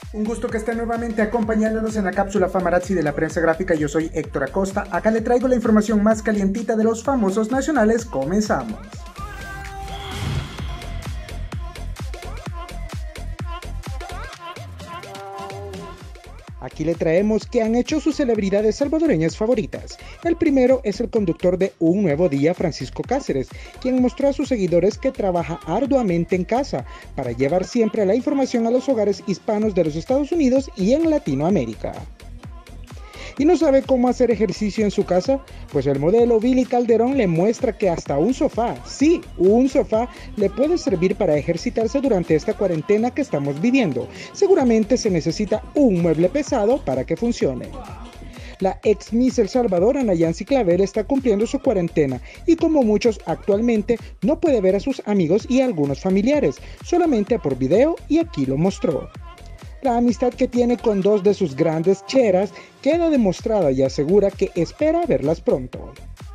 Un gusto que esté nuevamente acompañándonos en la cápsula Famarazzi de la prensa gráfica. Yo soy Héctor Acosta. Acá le traigo la información más calientita de los famosos nacionales. Comenzamos. Aquí le traemos qué han hecho sus celebridades salvadoreñas favoritas. El primero es el conductor de Un Nuevo Día, Francisco Cáceres, quien mostró a sus seguidores que trabaja arduamente en casa para llevar siempre la información a los hogares hispanos de los Estados Unidos y en Latinoamérica. ¿Y no sabe cómo hacer ejercicio en su casa? Pues el modelo Billy Calderón le muestra que hasta un sofá, sí, un sofá, le puede servir para ejercitarse durante esta cuarentena que estamos viviendo. Seguramente se necesita un mueble pesado para que funcione. La ex Miss El Salvador, Ana Yancy Clavel, está cumpliendo su cuarentena y como muchos actualmente no puede ver a sus amigos y a algunos familiares, solamente por video, y aquí lo mostró. La amistad que tiene con dos de sus grandes cheras queda demostrada y asegura que espera verlas pronto.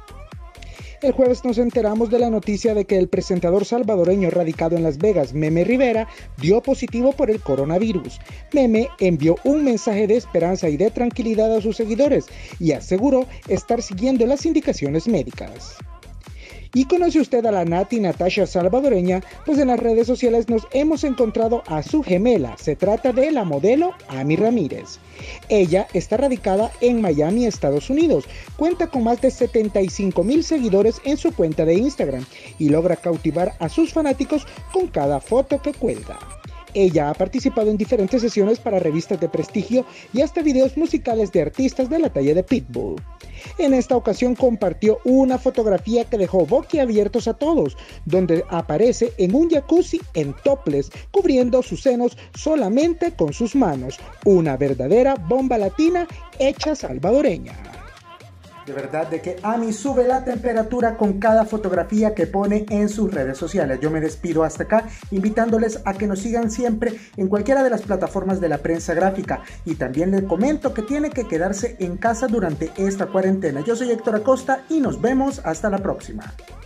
El jueves nos enteramos de la noticia de que el presentador salvadoreño radicado en Las Vegas, Meme Rivera, dio positivo por el coronavirus. Meme envió un mensaje de esperanza y de tranquilidad a sus seguidores y aseguró estar siguiendo las indicaciones médicas. ¿Y conoce usted a la Nati Natasha salvadoreña? Pues en las redes sociales nos hemos encontrado a su gemela. Se trata de la modelo Ami Ramírez. Ella está radicada en Miami, Estados Unidos. Cuenta con más de 75,000 seguidores en su cuenta de Instagram y logra cautivar a sus fanáticos con cada foto que cuelga. Ella ha participado en diferentes sesiones para revistas de prestigio y hasta videos musicales de artistas de la talla de Pitbull. En esta ocasión compartió una fotografía que dejó boquiabiertos a todos, donde aparece en un jacuzzi en topless, cubriendo sus senos solamente con sus manos. Una verdadera bomba latina hecha salvadoreña. De verdad de que Ami sube la temperatura con cada fotografía que pone en sus redes sociales. Yo me despido hasta acá, invitándoles a que nos sigan siempre en cualquiera de las plataformas de la prensa gráfica. Y también les comento que tiene que quedarse en casa durante esta cuarentena. Yo soy Héctor Acosta y nos vemos hasta la próxima.